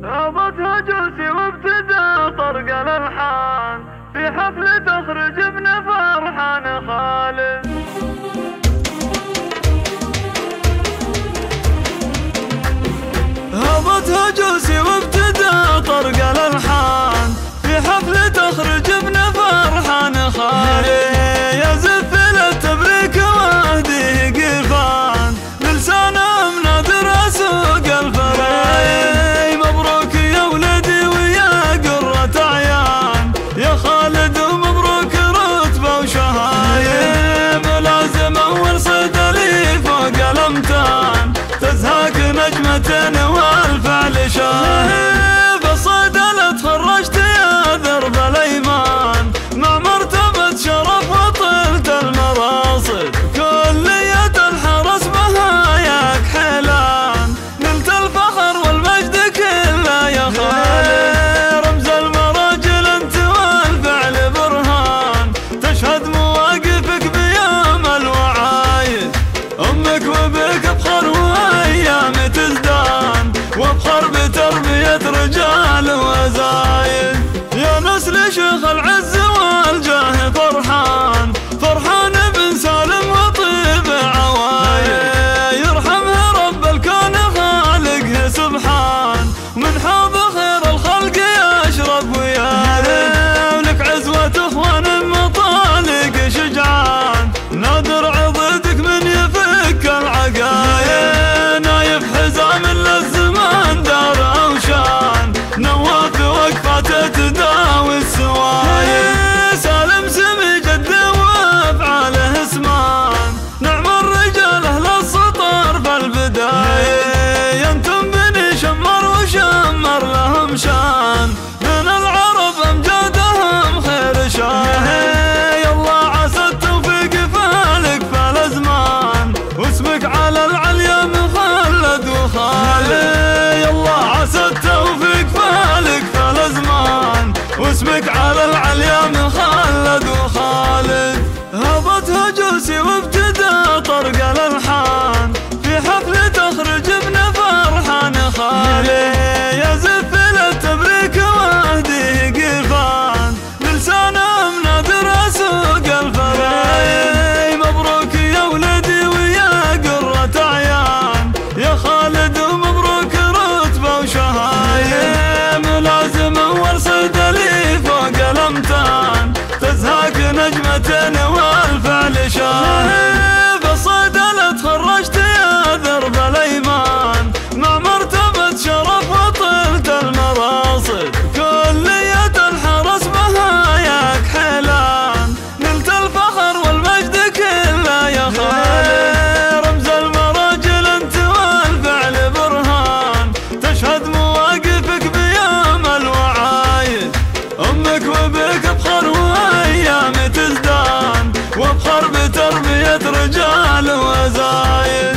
رابطها جوسي وابتدى طرق الالحان في حفل تخرج ابن فرحان خالد. هبطها جوسي وابتدى طرق الالحان في حفل تخرج ابن فرحان خالد. يا زفل التبريك واهديه قفان بلسانهم نادر اسوق الفراي. مبروك يا ولدي ويا قرة عيان يا خالد ومبروك رتبة وشهاية. ملازم اول صيدلي فوق الامتان تزهاق نجمة والفعل شاهد. بالصيدلة تخرجت يا درب الايمان مع مرتبة شرف وطلت المراصد. كلية الحرس بهاياك حيلان نلت الفخر والمجد كله يا خالد. رمز المراجل انت والفعل برهان تشهد مواقفك بيوم الوعايد. امك وبك افخر وايام تزدان وافخر بتربية رجال وزايد. يا نسل شيخ العز والجاه فرحان فرحان بن سالم وطيب عوايد. يرحمها رب الكون خالقه سبحان من حوض خير الخلق يشرب ويارد. ولك عزوة اخوان مطالق شجعان نادر عضدك من يفك العقايد. نايف حزام للزمان دار اوشان نواف وقفاته تداوي السوايد. سالم سمي جده وافعاله اسمان نعم الرجال اهل السطر في البدايه. ينتم بني شمر وشمر لهم شان من العرب امجادهم خير شاهي. يلا عسى التوفيق فالك فالازمان واسمك على العليا مخلد وخالد. يلا عسى التوفيق فالك فالازمان واسمك على العليا مخلد وخالد. هبطها جوسي وابتدى طرق الالحان في حفل تخرج ابن فرحان خالد. يا زفل التبريك واهديه قفان بلسانهم نادر اسوق الفراي. مبروك يا ولدي ويا قرة عيان يا خالد ومبروك رتبة وشهاية. ملازم اول صيدلي فوق الامتان تزهاق نجمة والفعل شاهد. بالصيدلة تخرجت يا درب الايمان مع مرتبة شرف وطلت المراصد. كلية الحرس بهاياك حيلان نلت الفخر والمجد كله يا خالد. رمز المراجل انت والفعل برهان تشهد مواقفك بيوم الوعايد. امك وبك افخر وايام تزدان وافخر بتربية رجال وزايد.